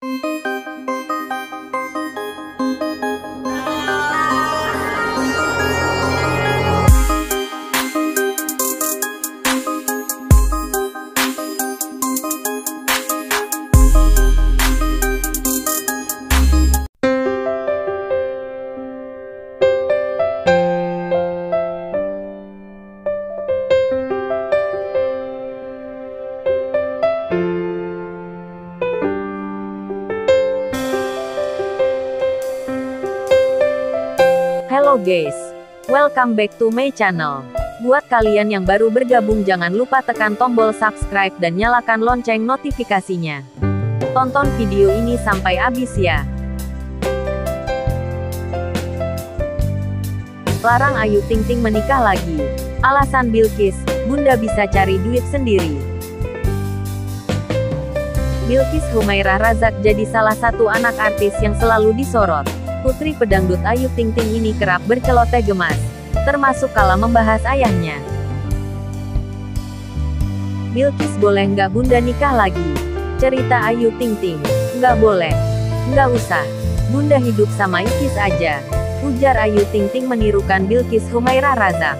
Hello guys, welcome back to my channel. Buat kalian yang baru bergabung jangan lupa tekan tombol subscribe dan nyalakan lonceng notifikasinya. Tonton video ini sampai habis ya. Larang Ayu Ting Ting menikah lagi. Alasan Bilqis, Bunda bisa cari duit sendiri. Bilqis Humairah Razak jadi salah satu anak artis yang selalu disorot. Putri pedangdut Ayu Ting Ting ini kerap berceloteh gemas, termasuk kala membahas ayahnya. Bilqis boleh nggak Bunda nikah lagi? Cerita Ayu Ting Ting. Nggak boleh. Nggak usah. Bunda hidup sama Ikis aja. Ujar Ayu Ting Ting menirukan Bilqis Humairah Razak.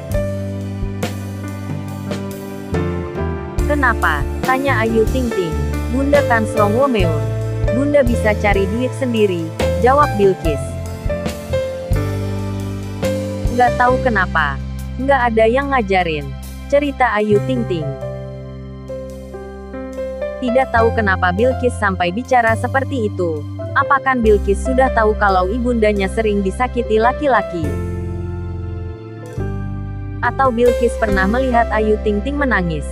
Kenapa? Tanya Ayu Ting Ting. Bunda kan strong woman. Bunda bisa cari duit sendiri, jawab Bilqis. Nggak tahu kenapa. Nggak ada yang ngajarin. Cerita Ayu Ting Ting. Tidak tahu kenapa Bilqis sampai bicara seperti itu. Apakah Bilqis sudah tahu kalau ibundanya sering disakiti laki-laki? Atau Bilqis pernah melihat Ayu Ting Ting menangis?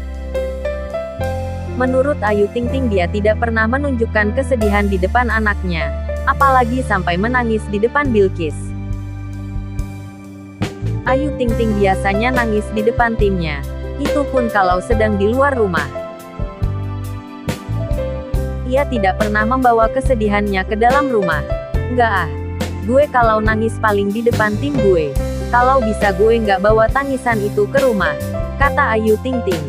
Menurut Ayu Ting Ting dia tidak pernah menunjukkan kesedihan di depan anaknya, apalagi sampai menangis di depan Bilqis. Ayu Ting Ting biasanya nangis di depan timnya, itu pun kalau sedang di luar rumah. Ia tidak pernah membawa kesedihannya ke dalam rumah. Nggak gue kalau nangis paling di depan tim gue. Kalau bisa gue nggak bawa tangisan itu ke rumah, kata Ayu Ting Ting.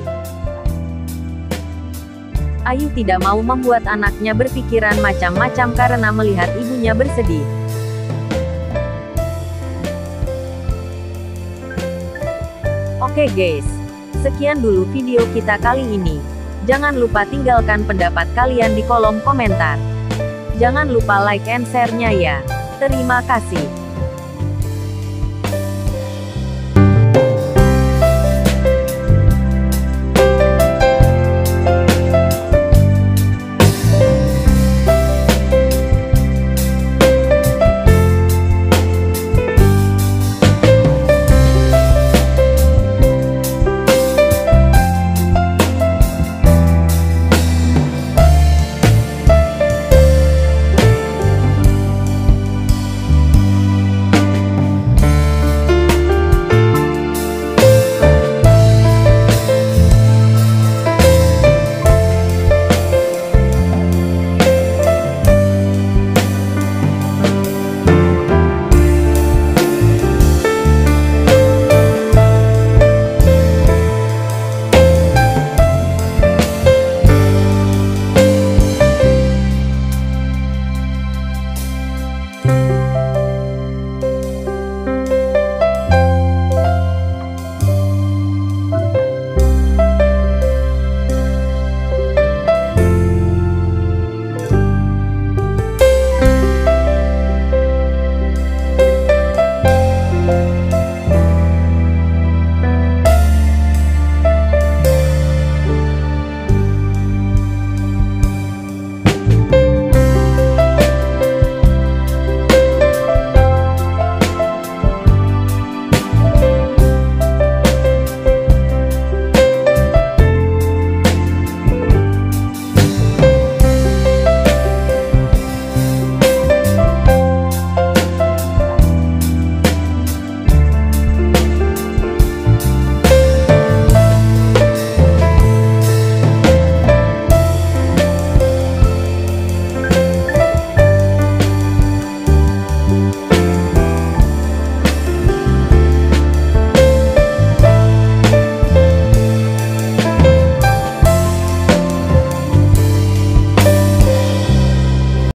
Ayu tidak mau membuat anaknya berpikiran macam-macam karena melihat ibunya bersedih. Oke guys, sekian dulu video kita kali ini. Jangan lupa tinggalkan pendapat kalian di kolom komentar. Jangan lupa like and share-nya ya. Terima kasih.